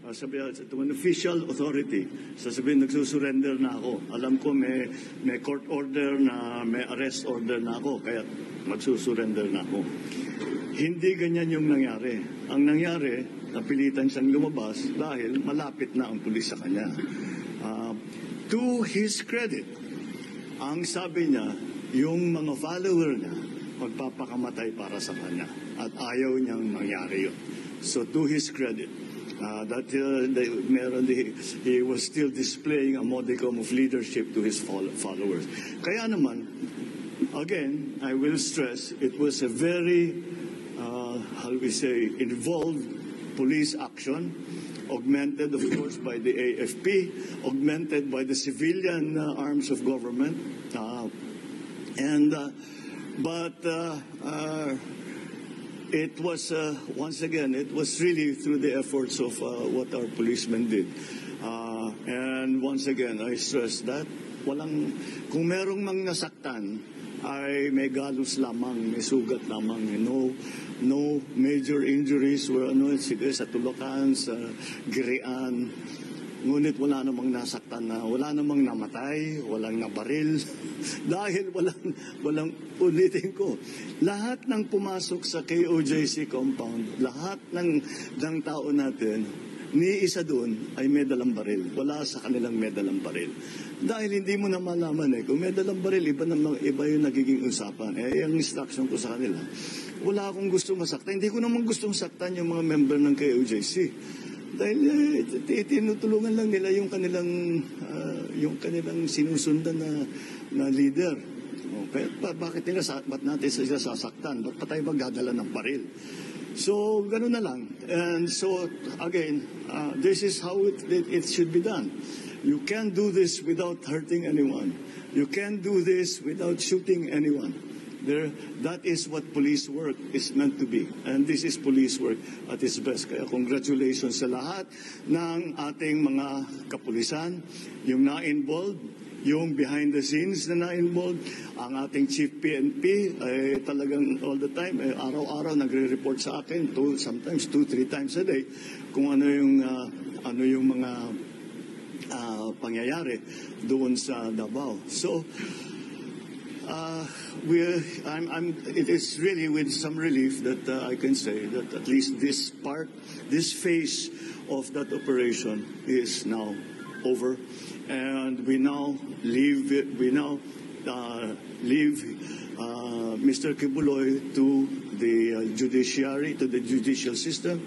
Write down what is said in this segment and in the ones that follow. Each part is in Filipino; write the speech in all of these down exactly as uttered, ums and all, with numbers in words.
uh, sabi, to an official authority, sasabihin nagsusurrender na ako. Alam ko may, may court order na, may arrest order na ako, kaya magsusurrender na ako. Hindi ganyan yung nangyari. Ang nangyari, napilitan siyang lumabas dahil malapit na ang pulis sa kanya. Uh, to his credit, ang sabi niya, yung mga follower niya, magpapakamatay para sa kanya. At ayaw niyang mangyari yun. So to his credit, uh, that uh, they, meron, he, he was still displaying a modicum of leadership to his followers. Kaya naman, again, I will stress, it was a very, uh, how do we say, involved police action, augmented, of course, by the A F P, augmented by the civilian uh, arms of government. Uh, and, uh, but uh, uh, it was, uh, once again, it was really through the efforts of uh, what our policemen did. Uh, and once again, I stress that walang, kung merong mang nasaktan, ay may galos lamang, may sugat lamang. No, no major injuries were ano, sige, sa tulakan, sa girian. Ngunit wala namang nasaktan na, wala namang namatay, walang nabaril. Dahil walang, walang, ulitin ko, lahat ng pumasok sa K O J C compound, lahat ng, ng tao natin, ni isa doon ay may dalang baril. Wala sa kanilang may dalang baril. Dahil hindi mo na malaman eh, kung may dalang baril, iba, naman, iba yung nagiging usapan. Eh, yung instruction ko sa kanila, wala akong gusto masaktan. Hindi ko naman gustong saktan yung mga member ng K O J C. Dahil eh, tinutulungan lang nila yung kanilang, uh, yung kanilang sinusundan na, na leader. Okay, pa, bakit nila, ba't natin sila sasaktan? Ba't pa tayo magdadala ng baril? So, ganun na lang. And so, again, uh, this is how it, it, it should be done. You can't do this without hurting anyone. You can't do this without shooting anyone. There, that is what police work is meant to be. And this is police work at its best. Kaya congratulations sa lahat ng ating mga kapulisan, yung na-involved, yung behind the scenes na na-involved, ang ating Chief P N P, eh, talagang all the time, eh, araw-araw nagre-report sa akin, two, sometimes two, three times a day, kung ano yung, uh, ano yung mga uh, pangyayari doon sa Davao. So, uh, we, I'm, I'm, it is really with some relief that uh, I can say that at least this part, this phase of that operation is now over. And we now leave, we now uh, leave uh, Mister Kibuloy to the uh, judiciary, to the judicial system.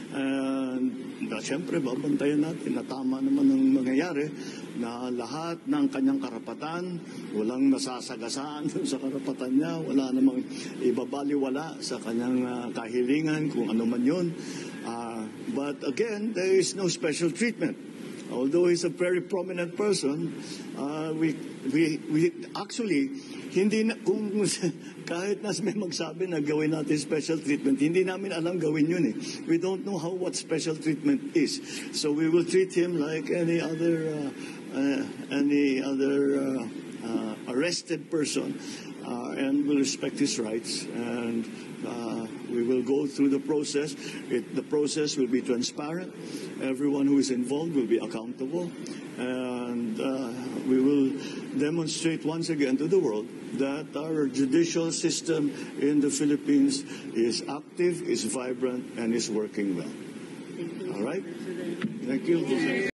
And uh, siyempre, babantayan natin na tama naman ang mangyayari, na lahat ng kanyang karapatan, walang nasasagasaan sa karapatan niya, wala namang ibabaliwala sa kanyang uh, kahilingan, kung ano man yun. Uh, but again, there is no special treatment. Although he's a very prominent person, uh, we, we, we actually, hindi na, kung kahit nas may magsabi na gawin natin special treatment, hindi namin alam gawin yun eh. We don't know how what special treatment is. So we will treat him like any other, uh, uh, any other uh, uh, arrested person, uh, and we'll respect his rights. And uh, we will go through the process. It, the process will be transparent. Everyone who is involved will be accountable, and uh, we will demonstrate once again to the world that our judicial system in the Philippines is active, is vibrant, and is working well. All right? Thank you.